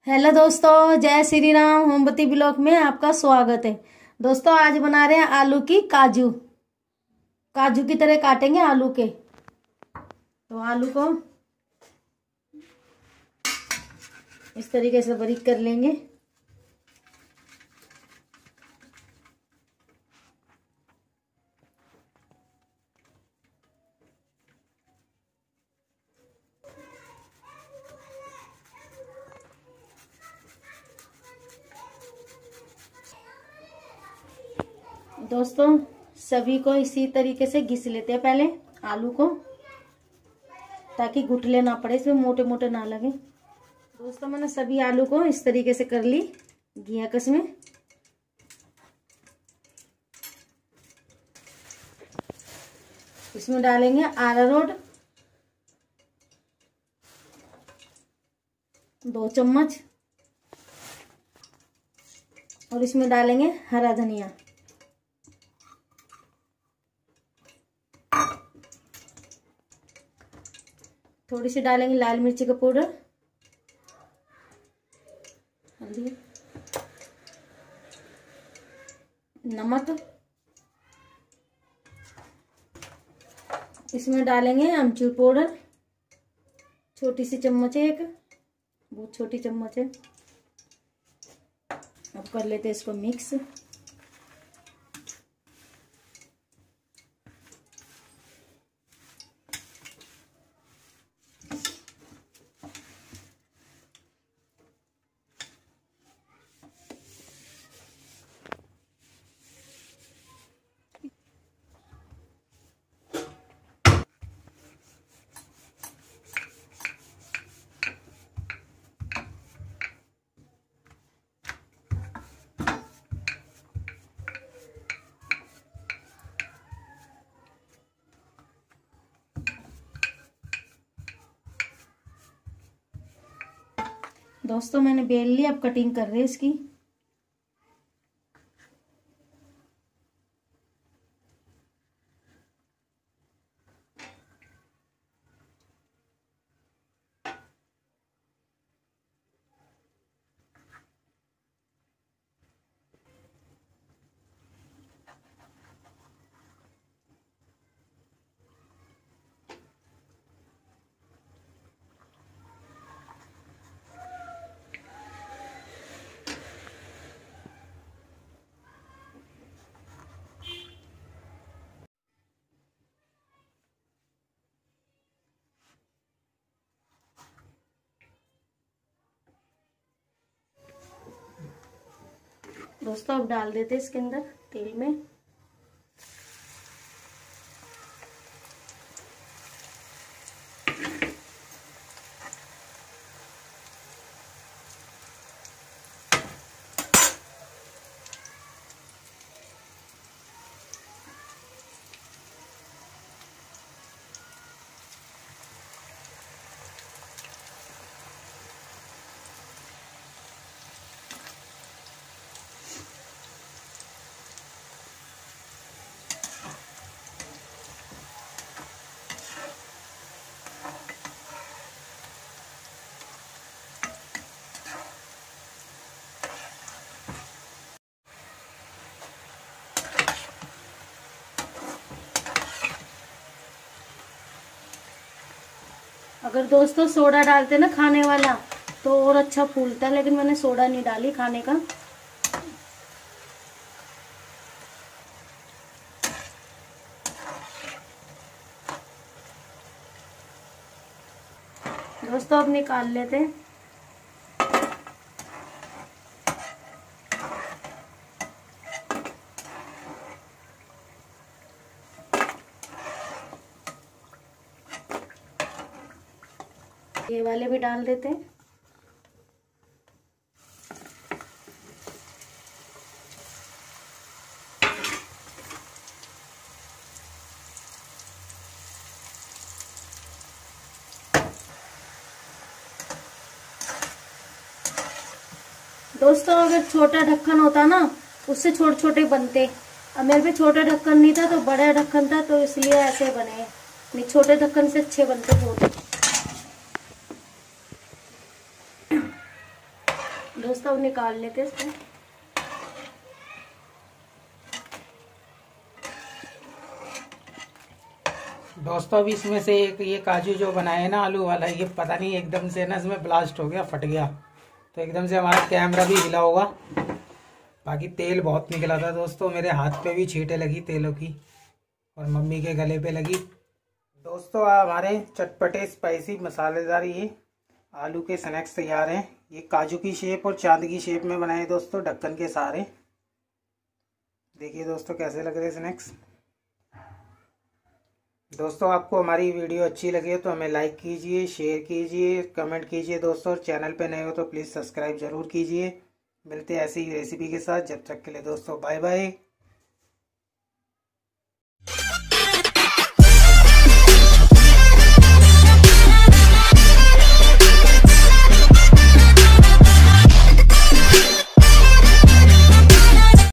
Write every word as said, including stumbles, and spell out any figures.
Hello दोस्तों, जय श्री राम। मोमबत्ती ब्लॉग में आपका स्वागत है। दोस्तों आज बना रहे हैं आलू की काजू। काजू की तरह काटेंगे आलू के। तो आलू को इस तरीके से बारीक कर लेंगे। दोस्तों सभी को इसी तरीके से घिस लेते हैं पहले आलू को, ताकि गुठले ना पड़े, इसमें मोटे मोटे ना लगे। दोस्तों मैंने सभी आलू को इस तरीके से कर ली घिया कस में। इसमें डालेंगे अरारोट दो चम्मच और इसमें डालेंगे हरा धनिया। थोड़ी सी डालेंगे लाल मिर्ची का पाउडर, हल्दी, नमक। इसमें डालेंगे अमचूर पाउडर, छोटी सी चम्मच है, एक बहुत छोटी चम्मच है। अब कर लेते हैं इसको मिक्स। दोस्तों मैंने बेल ली, अब कटिंग कर रहे हैं इसकी। दोस्तों अब डाल देते हैं इसके अंदर तेल में। अगर दोस्तों सोडा डालते ना खाने वाला तो और अच्छा फूलता है, लेकिन मैंने सोडा नहीं डाली खाने का। दोस्तों अब निकाल लेते हैं। ये वाले भी डाल देते हैं। दोस्तों अगर छोटा ढक्कन होता ना उससे छोटे छोटे बनते। अब मेरे पे छोटा ढक्कन नहीं था तो बड़ा ढक्कन था, तो इसलिए ऐसे बने। नहीं, छोटे ढक्कन से अच्छे बनते बहुत। दोस्तों निकाल लेते इसको। दोस्तों अभी इसमें से एक ये काजू जो बनाए ना आलू वाला, ये पता नहीं एकदम से ना इसमें ब्लास्ट हो गया, फट गया, तो एकदम से हमारा कैमरा भी हिला होगा। बाकी तेल बहुत निकला था दोस्तों, मेरे हाथ पे भी छींटे लगी तेलों की और मम्मी के गले पे लगी। दोस्तों हमारे चटपटे स्पाइसी मसालेदार ये आलू के स्नैक्स तैयार हैं। ये काजू की शेप और चांद की शेप में बनाए दोस्तों, ढक्कन के सहारे। देखिए दोस्तों कैसे लग रहे हैं स्नैक्स। दोस्तों आपको हमारी वीडियो अच्छी लगे तो हमें लाइक कीजिए, शेयर कीजिए, कमेंट कीजिए दोस्तों, और चैनल पे नए हो तो प्लीज़ सब्सक्राइब ज़रूर कीजिए। मिलते हैं ऐसी ही रेसिपी के साथ, जब तक के लिए दोस्तों बाय बाय।